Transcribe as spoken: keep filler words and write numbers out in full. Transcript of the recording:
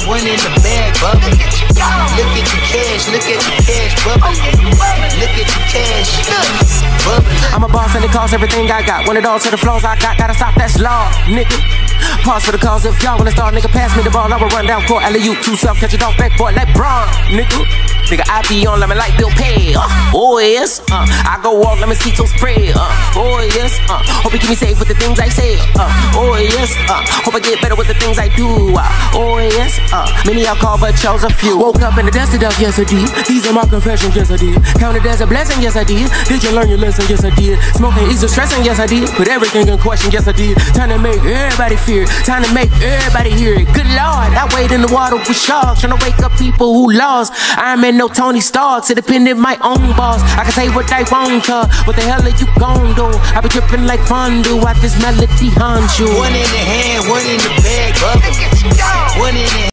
one in the bag, bubbling. Look at the cash, look at the cash, bubbling. Look at the cash, bubbling. I'm a boss and it costs everything I got. When it all to the flows I got, gotta stop, that's law, nigga. Pause for the cause, if y'all wanna start, nigga, pass me the ball, I will run down court, alley-oop, two self, catch it off backboard like Braun, nigga. Nigga, I be on lemon like Bill Pay, uh, oh yes, uh, I go walk, let me see some spray, uh, oh yes, uh, hope you keep me safe with the things I say, uh, oh yes, uh, hope I get better with the things I do, uh, oh yes, uh, many I call but chose a few. Woke up in the dusted up, yes I did, these are my confessions, yes I did, counted as a blessing, yes I did, did you learn your lesson, yes I did, smoking ease of stressing, yes I did, put everything in question, yes I did, time to make everybody fear, time to make everybody hear it, good lord, I wade in the water with sharks, trying to wake up people who lost, I'm in no Tony Stark, independent my own boss, I can say what I want to, what the hell are you gon' do, I be tripping like fondue, out this melody haunt you. One in the hand, one in the bag, bubbling. One in the